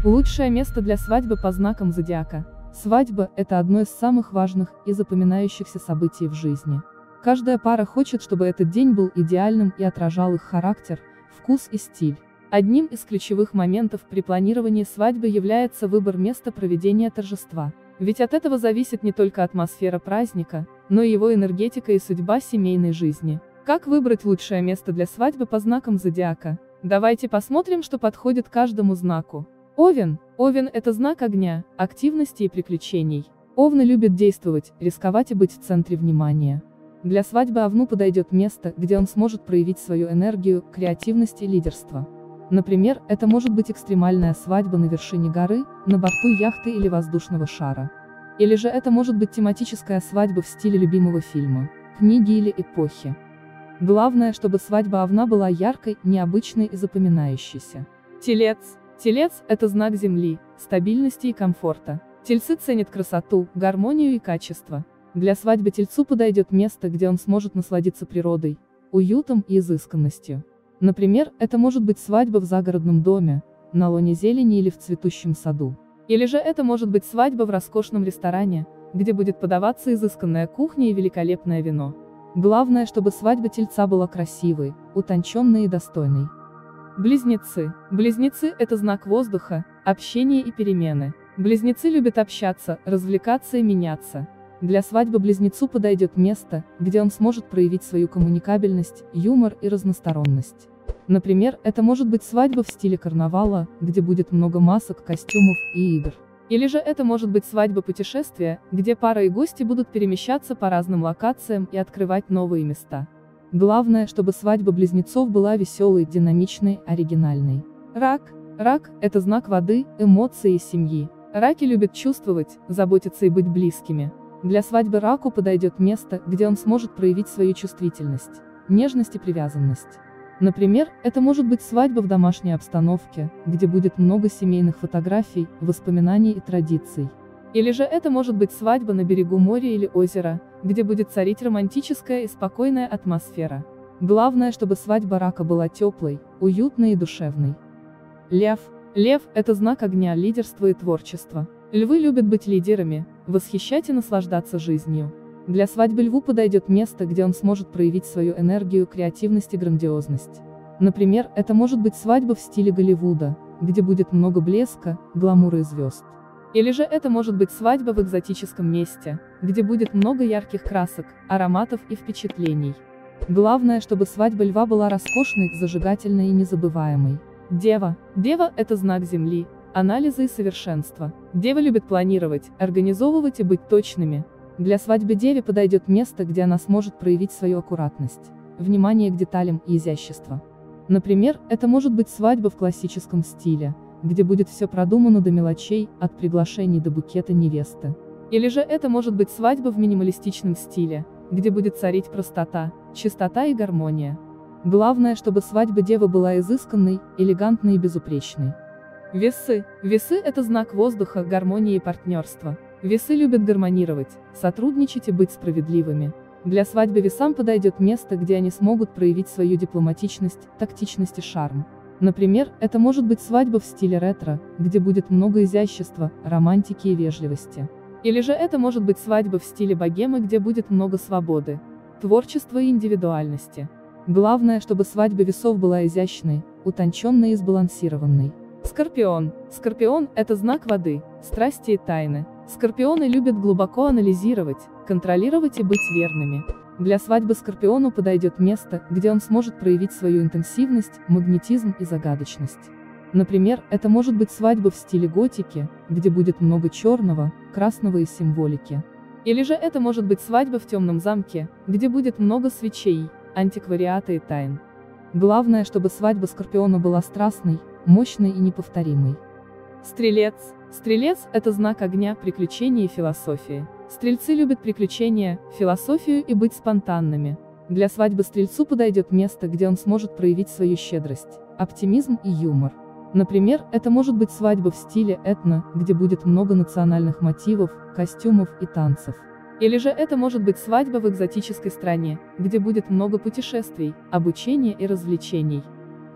Лучшее место для свадьбы по знакам зодиака. Свадьба – это одно из самых важных и запоминающихся событий в жизни. Каждая пара хочет, чтобы этот день был идеальным и отражал их характер, вкус и стиль. Одним из ключевых моментов при планировании свадьбы является выбор места проведения торжества. Ведь от этого зависит не только атмосфера праздника, но и его энергетика и судьба семейной жизни. Как выбрать лучшее место для свадьбы по знакам зодиака? Давайте посмотрим, что подходит каждому знаку. Овен. Овен – это знак огня, активности и приключений. Овны любят действовать, рисковать и быть в центре внимания. Для свадьбы овну подойдет место, где он сможет проявить свою энергию, креативность и лидерство. Например, это может быть экстремальная свадьба на вершине горы, на борту яхты или воздушного шара. Или же это может быть тематическая свадьба в стиле любимого фильма, книги или эпохи. Главное, чтобы свадьба овна была яркой, необычной и запоминающейся. Телец. Телец – это знак Земли, стабильности и комфорта. Тельцы ценят красоту, гармонию и качество. Для свадьбы тельцу подойдет место, где он сможет насладиться природой, уютом и изысканностью. Например, это может быть свадьба в загородном доме, на лоне зелени или в цветущем саду. Или же это может быть свадьба в роскошном ресторане, где будет подаваться изысканная кухня и великолепное вино. Главное, чтобы свадьба тельца была красивой, утонченной и достойной. Близнецы. Близнецы – это знак воздуха, общения и перемены. Близнецы любят общаться, развлекаться и меняться. Для свадьбы близнецу подойдет место, где он сможет проявить свою коммуникабельность, юмор и разносторонность. Например, это может быть свадьба в стиле карнавала, где будет много масок, костюмов и игр. Или же это может быть свадьба-путешествия, где пара и гости будут перемещаться по разным локациям и открывать новые места. Главное, чтобы свадьба близнецов была веселой, динамичной, оригинальной. Рак. Рак – это знак воды, эмоций и семьи. Раки любят чувствовать, заботиться и быть близкими. Для свадьбы раку подойдет место, где он сможет проявить свою чувствительность, нежность и привязанность. Например, это может быть свадьба в домашней обстановке, где будет много семейных фотографий, воспоминаний и традиций. Или же это может быть свадьба на берегу моря или озера, где будет царить романтическая и спокойная атмосфера. Главное, чтобы свадьба рака была теплой, уютной и душевной. Лев. Лев – это знак огня, лидерства и творчества. Львы любят быть лидерами, восхищать и наслаждаться жизнью. Для свадьбы льву подойдет место, где он сможет проявить свою энергию, креативность и грандиозность. Например, это может быть свадьба в стиле Голливуда, где будет много блеска, гламура и звезд. Или же это может быть свадьба в экзотическом месте, где будет много ярких красок, ароматов и впечатлений. Главное, чтобы свадьба льва была роскошной, зажигательной и незабываемой. Дева. Дева – это знак Земли, анализа и совершенства. Девы любят планировать, организовывать и быть точными. Для свадьбы деве подойдет место, где она сможет проявить свою аккуратность, внимание к деталям и изящество. Например, это может быть свадьба в классическом стиле, где будет все продумано до мелочей, от приглашений до букета невесты. Или же это может быть свадьба в минималистичном стиле, где будет царить простота, чистота и гармония. Главное, чтобы свадьба девы была изысканной, элегантной и безупречной. Весы. Весы – это знак воздуха, гармонии и партнерства. Весы любят гармонировать, сотрудничать и быть справедливыми. Для свадьбы весам подойдет место, где они смогут проявить свою дипломатичность, тактичность и шарм. Например, это может быть свадьба в стиле ретро, где будет много изящества, романтики и вежливости. Или же это может быть свадьба в стиле богемы, где будет много свободы, творчества и индивидуальности. Главное, чтобы свадьба весов была изящной, утонченной и сбалансированной. Скорпион. Скорпион – это знак воды, страсти и тайны. Скорпионы любят глубоко анализировать, контролировать и быть верными. Для свадьбы скорпиону подойдет место, где он сможет проявить свою интенсивность, магнетизм и загадочность. Например, это может быть свадьба в стиле готики, где будет много черного, красного и символики. Или же это может быть свадьба в темном замке, где будет много свечей, антиквариата и тайн. Главное, чтобы свадьба скорпиона была страстной, мощной и неповторимой. Стрелец. Стрелец – это знак огня, приключений и философии. Стрельцы любят приключения, философию и быть спонтанными. Для свадьбы стрельцу подойдет место, где он сможет проявить свою щедрость, оптимизм и юмор. Например, это может быть свадьба в стиле этно, где будет много национальных мотивов, костюмов и танцев. Или же это может быть свадьба в экзотической стране, где будет много путешествий, обучения и развлечений.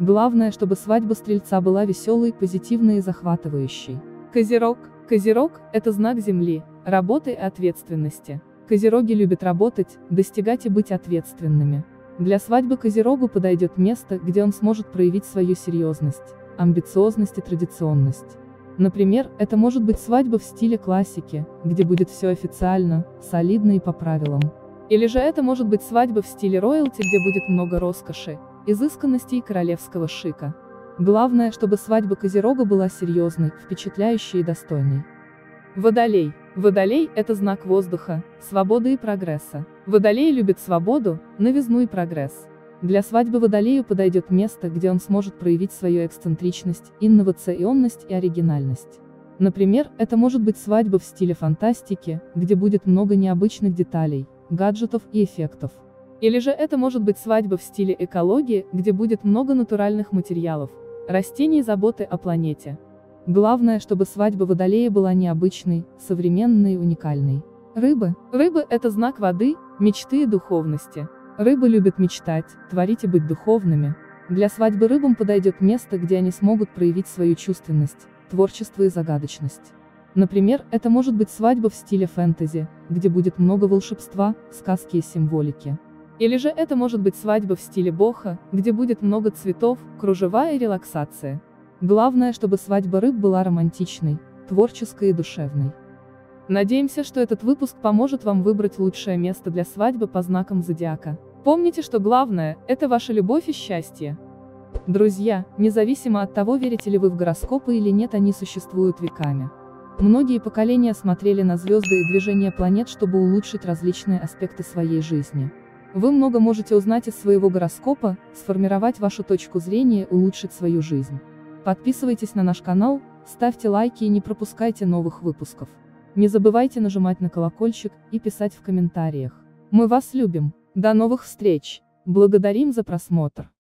Главное, чтобы свадьба Стрельца была веселой, позитивной и захватывающей. Козерог. Козерог – это знак Земли, работы и ответственности. Козероги любят работать, достигать и быть ответственными. Для свадьбы Козерогу подойдет место, где он сможет проявить свою серьезность, амбициозность и традиционность. Например, это может быть свадьба в стиле классики, где будет все официально, солидно и по правилам. Или же это может быть свадьба в стиле роялти, где будет много роскоши, изысканности и королевского шика. Главное, чтобы свадьба Козерога была серьезной, впечатляющей и достойной. Водолей. Водолей – это знак воздуха, свободы и прогресса. Водолей любит свободу, новизну и прогресс. Для свадьбы Водолею подойдет место, где он сможет проявить свою эксцентричность, инновационность и оригинальность. Например, это может быть свадьба в стиле фантастики, где будет много необычных деталей, гаджетов и эффектов. Или же это может быть свадьба в стиле экологии, где будет много натуральных материалов, растений и заботы о планете. Главное, чтобы свадьба Водолея была необычной, современной и уникальной. Рыбы. Рыбы – это знак воды, мечты и духовности. Рыбы любят мечтать, творить и быть духовными. Для свадьбы рыбам подойдет место, где они смогут проявить свою чувственность, творчество и загадочность. Например, это может быть свадьба в стиле фэнтези, где будет много волшебства, сказки и символики. Или же это может быть свадьба в стиле бохо, где будет много цветов, кружева и релаксация. Главное, чтобы свадьба рыб была романтичной, творческой и душевной. Надеемся, что этот выпуск поможет вам выбрать лучшее место для свадьбы по знакам зодиака. Помните, что главное – это ваша любовь и счастье. Друзья, независимо от того, верите ли вы в гороскопы или нет, они существуют веками. Многие поколения смотрели на звезды и движение планет, чтобы улучшить различные аспекты своей жизни. Вы много можете узнать из своего гороскопа, сформировать вашу точку зрения и улучшить свою жизнь. Подписывайтесь на наш канал, ставьте лайки и не пропускайте новых выпусков. Не забывайте нажимать на колокольчик и писать в комментариях. Мы вас любим. До новых встреч. Благодарим за просмотр.